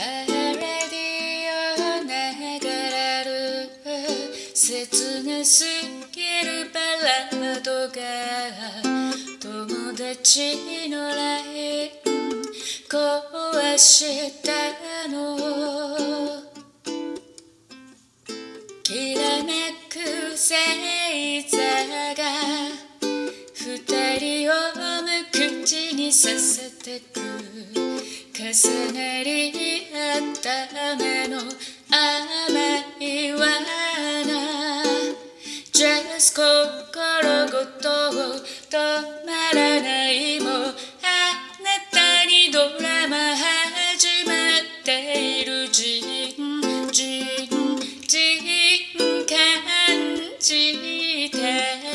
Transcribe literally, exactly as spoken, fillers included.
レディオ流れる切なすぎるバラードが友達のライン壊したの。きらめく星座が二人を無口にさせてく。重なり合った目の甘い罠 Just 心ごと止まらないもうあなたにドラマ始まっているじんじんじん感じて